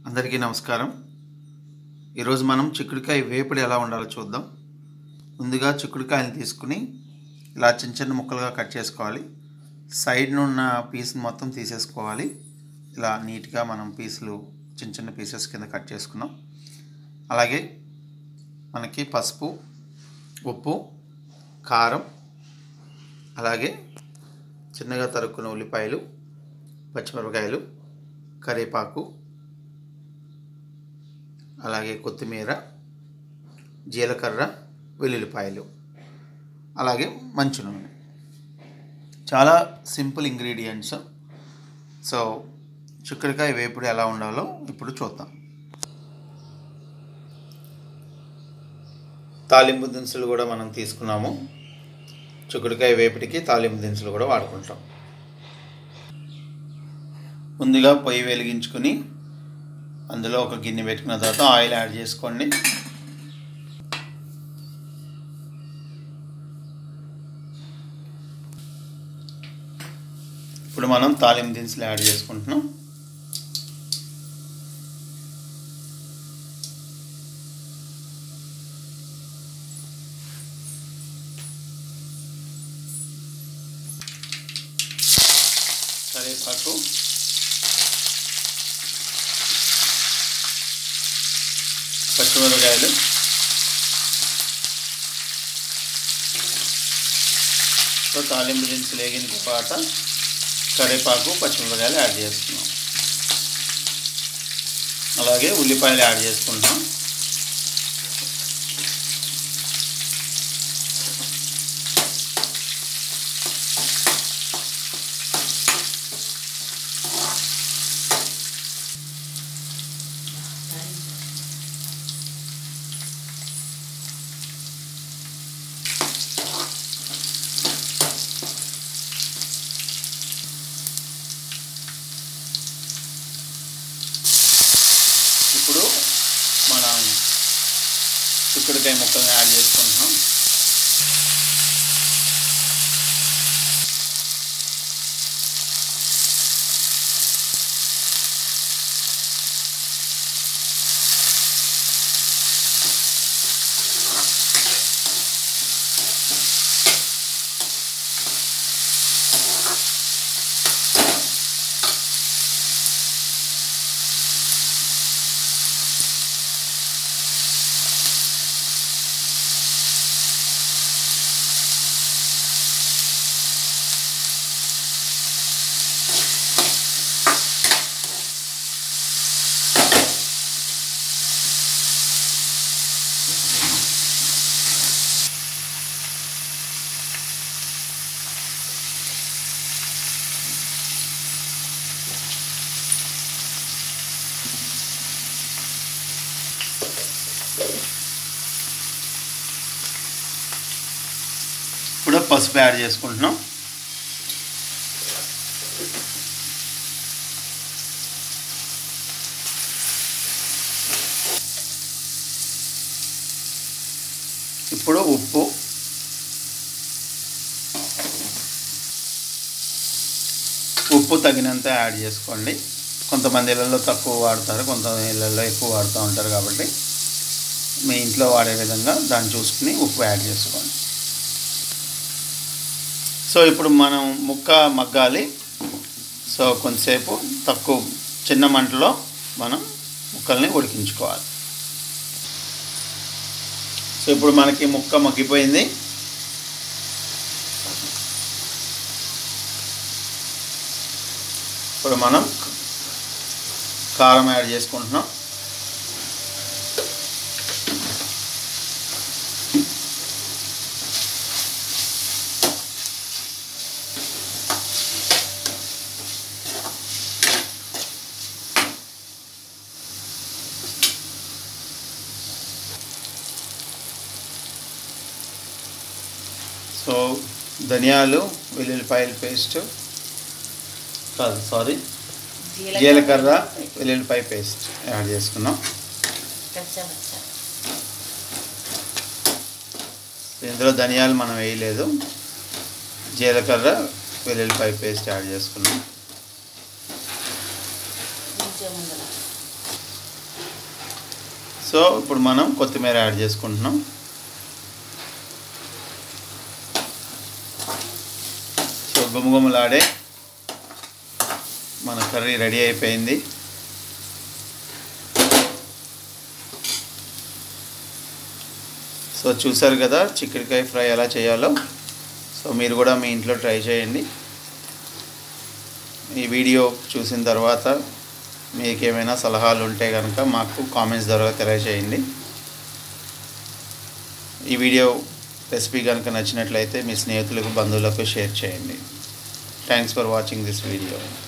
అందరికీ నమస్కారం. ఈరోజు మనం చిక్కుడుకాయ వేపుడు ఎలా ఉండాలో చూద్దాం. ముందుగా చిక్కుడుకాయని తీసుకుని ఇలా చిన్న చిన్న ముక్కలుగా కట్ చేసుకోవాలి. సైడ్న ఉన్న పీస్ని మొత్తం తీసేసుకోవాలి. ఇలా నీట్గా మనం పీసులు చిన్న చిన్న పీసెస్ కింద కట్ చేసుకున్నాం. అలాగే మనకి పసుపు, ఉప్పు, కారం, అలాగే చిన్నగా తరుక్కున్న ఉల్లిపాయలు, పచ్చిమిరపకాయలు, కరివేపాకు, అలాగే కొత్తిమీర, జీలకర్ర, వెల్లుల్లిపాయలు, అలాగే మంచు నూనె. చాలా సింపుల్ ఇంగ్రీడియంట్స్. సో చిక్కుడుకాయ వేపుడు ఎలా ఉండాలో ఇప్పుడు చూద్దాం. తాలింపు దినుసులు కూడా మనం తీసుకున్నాము. చిక్కుడుకాయ వేపుడికి తాలింపు దినుసులు కూడా వాడుకుంటాం. ముందుగా పొయ్యి వెలిగించుకుని అందులో ఒక గిన్నె పెట్టుకున్న తర్వాత ఆయిల్ యాడ్ చేసుకోండి. ఇప్పుడు మనం తాలింపు దినుసులు యాడ్ చేసుకుంటున్నాం. కరివేపాకు, పచ్చిమిరపకాయలు, తాలింపు దినుసులు వేగిన తర్వాత కరివేపాకు, పచ్చిమిరపకాయలు యాడ్ చేసుకున్నాం. అలాగే ఉల్లిపాయలు యాడ్ చేసుకుంటాం. ఇప్పుడు మనం చిక్కుడుకాయ ముక్కల్ని యాడ్ చేసుకుంటున్నాం. ఇప్పుడు పసుపు యాడ్ చేసుకుంటున్నాం. ఇప్పుడు ఉప్పు, తగినంత యాడ్ చేసుకోండి. కొంతమంది ఇళ్ళల్లో తక్కువ వాడతారు, కొంతమంది ఇళ్ళల్లో ఎక్కువ వాడుతూ ఉంటారు. కాబట్టి మీ ఇంట్లో వాడే విధంగా దాన్ని చూసుకుని ఉప్పు యాడ్ చేసుకోండి. సో ఇప్పుడు మనం ముక్క మగ్గాలి. సో కొంతసేపు చిన్న మంటలో మనం ముక్కల్ని ఉడికించుకోవాలి. సో ఇప్పుడు మనకి ముక్క మగ్గిపోయింది. ఇప్పుడు మనం కారం యాడ్ చేసుకుంటున్నాం. సో ధనియాలు, వెల్లుల్లిపాయల పేస్ట్ జీలకర్ర, వెల్లుల్లిపాయ పేస్ట్ యాడ్ చేసుకున్నాం. ఇందులో ధనియాలు మనం వేయలేదు. జీలకర్ర, వెల్లుల్లిపాయ పేస్ట్ యాడ్ చేసుకున్నాం. సో ఇప్పుడు మనం కొత్తిమీర యాడ్ చేసుకుంటున్నాం. సో గుమగుమలాడే మన కర్రీ రెడీ అయిపోయింది. సో చూసారు కదా చిక్కుడుకాయ ఫ్రై ఎలా చేయాలో. సో మీరు కూడా మీ ఇంట్లో ట్రై చేయండి. ఈ వీడియో చూసిన తర్వాత మీకు ఏమైనా సలహాలు ఉంటే కనుక మాకు కామెంట్స్ ద్వారా తెలియజేయండి. ఈ వీడియో రెసిపీ కనుక నచ్చినట్లయితే మీ స్నేహితులకు బంధువులకు షేర్ చేయండి. Thanks for watching this video.